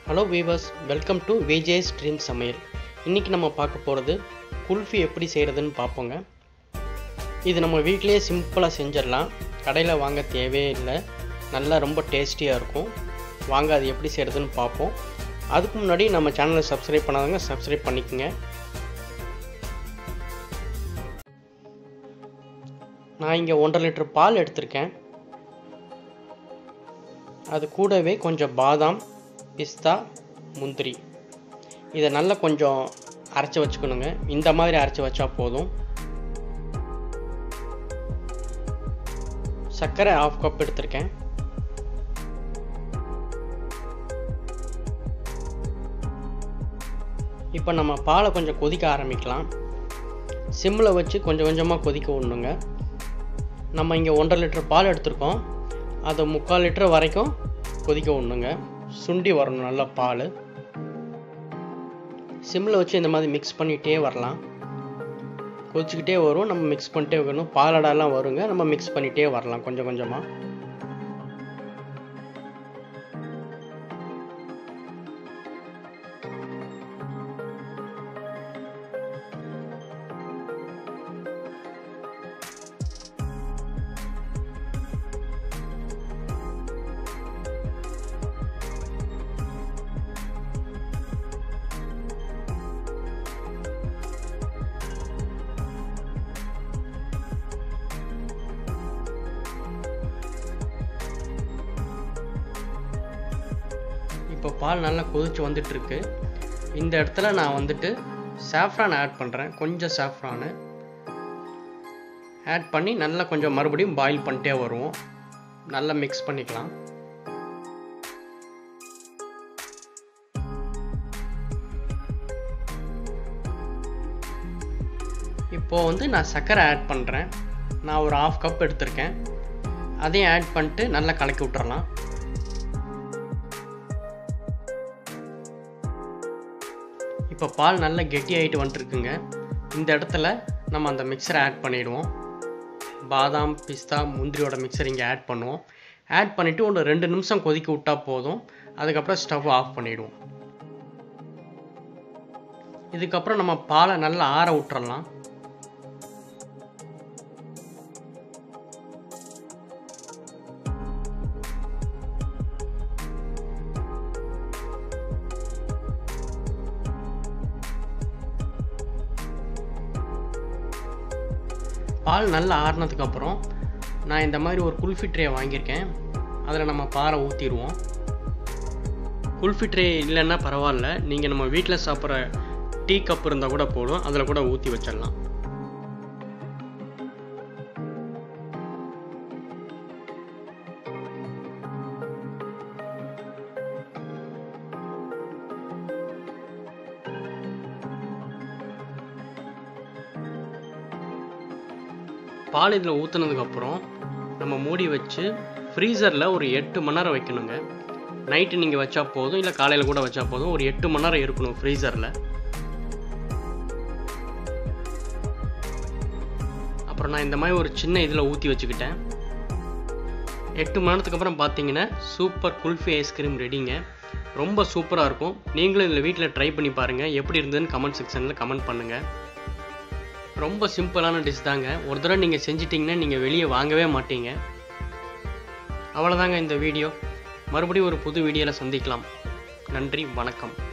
Hello viewers, welcome to Vijay's dream சமையல். இன்றைக்கி நம்ம பார்க்க போகிறது குல்ஃபி எப்படி செய்கிறதுன்னு பார்ப்போங்க. இது நம்ம வீட்டிலேயே சிம்பிளாக செஞ்சிடலாம், கடையில் வாங்க தேவையே இல்லை. நல்லா ரொம்ப டேஸ்டியாக இருக்கும். வாங்க அது எப்படி செய்கிறதுன்னு பார்ப்போம். அதுக்கு முன்னாடி நம்ம சேனலை சப்ஸ்கிரைப் பண்ணாதவங்க சப்ஸ்கிரைப் பண்ணிக்கோங்க. நான் இங்கே 1.5 லிட்டர் பால் எடுத்திருக்கேன். அது கூடவே கொஞ்சம் பாதாம், பிஸ்தா, முந்திரி இதை நல்லா கொஞ்சம் அரைச்சி வச்சுக்கணுங்க. இந்த மாதிரி அரைச்சி வச்சா போதும். சர்க்கரை 1/2 கப் எடுத்திருக்கேன். இப்போ நம்ம பாலை கொஞ்சம் கொதிக்க ஆரம்பிக்கலாம். சிம்மில் வச்சு கொஞ்சம் கொஞ்சமாக கொதிக்க விடணுங்க. நம்ம இங்கே 1.5 லிட்டர் பால் எடுத்திருக்கோம். அதை 3/4 லிட்டர் வரைக்கும் கொதிக்க விடணுங்க. சுண்டி வரணும் நல்லா பால். சிம்மில் வச்சு இந்த மாதிரி மிக்ஸ் பண்ணிகிட்டே வரலாம். கொதிச்சுக்கிட்டே வரும், நம்ம மிக்ஸ் பண்ணிட்டே வரணும். பாலடாலாம் வருங்க, நம்ம மிக்ஸ் பண்ணிகிட்டே வரலாம் கொஞ்சம் கொஞ்சமாக. இப்போ பால் நல்லா கொதிச்சு வந்துட்டுருக்கு. இந்த இடத்துல நான் வந்துட்டு சாஃப்ரான் ஆட் பண்ணுறேன். கொஞ்சம் சாஃப்ரானு ஆட் பண்ணி நல்லா கொஞ்சம் மறுபடியும் பாயில் பண்ணிட்டே வருவோம். நல்லா மிக்ஸ் பண்ணிக்கலாம். இப்போது வந்து நான் சர்க்கரை ஆட் பண்ணுறேன். நான் ஒரு 1/2 கப் எடுத்திருக்கேன். அதையும் ஆட் பண்ணிட்டு நல்லா கலக்கி விட்டுறலாம். இப்போ பால் நல்லா கெட்டியாகிட்டு வந்துட்டுருக்குங்க. இந்த இடத்துல நம்ம அந்த மிக்சரை ஆட் பண்ணிவிடுவோம். பாதாம், பிஸ்தா, முந்திரியோட மிக்சர் இங்கே ஆட் பண்ணுவோம். ஆட் பண்ணிவிட்டு ஒரு 2 நிமிஷம் கொதிக்க விட்டால் போதும். அதுக்கப்புறம் ஸ்டவ் ஆஃப் பண்ணிவிடுவோம். இதுக்கப்புறம் நம்ம பாலை நல்லா ஆற விட்டுறலாம். பால் நல்லா ஆறினதுக்கப்புறம் நான் இந்த மாதிரி ஒரு குல்ஃபி ட்ரே வாங்கியிருக்கேன். அதில் நம்ம பாலை ஊற்றிடுவோம். குல்ஃபி ட்ரே இல்லைன்னா பரவாயில்ல, நீங்கள் நம்ம வீட்டில் சாப்பிட்ற டீ கப் இருந்தால் கூட போதும், அதில் கூட ஊற்றி வச்சிடலாம். பால் இதில் ஊற்றுனதுக்கப்புறம் நம்ம மூடி வச்சு ஃப்ரீசரில் ஒரு 8 மணி நேரம் வைக்கணுங்க. நைட்டு நீங்கள் வச்சா போதும், இல்லை காலையில் கூட வச்சா போதும். ஒரு 8 மணி நேரம் இருக்கணும் ஃப்ரீசரில். அப்புறம் நான் இந்த மாதிரி ஒரு சின்ன இதில் ஊற்றி வச்சுக்கிட்டேன். 8 மணி நேரத்துக்கு அப்புறம் பார்த்தீங்கன்னா சூப்பர் குல்ஃபி ஐஸ்கிரீம் ரெடிங்க. ரொம்ப சூப்பராக இருக்கும். நீங்களும் இதில் வீட்டில் ட்ரை பண்ணி பாருங்கள். எப்படி இருந்ததுன்னு கமெண்ட் செக்ஷனில் கமெண்ட் பண்ணுங்கள். ரொம்ப சிம்பிளான டிஷ் தாங்க. ஒரு தடவை நீங்கள் செஞ்சிட்டிங்கன்னா நீங்கள் வெளியே வாங்கவே மாட்டீங்க. அவ்வளோதாங்க இந்த வீடியோ. மறுபடியும் ஒரு புது வீடியோவில் சந்திக்கலாம். நன்றி, வணக்கம்.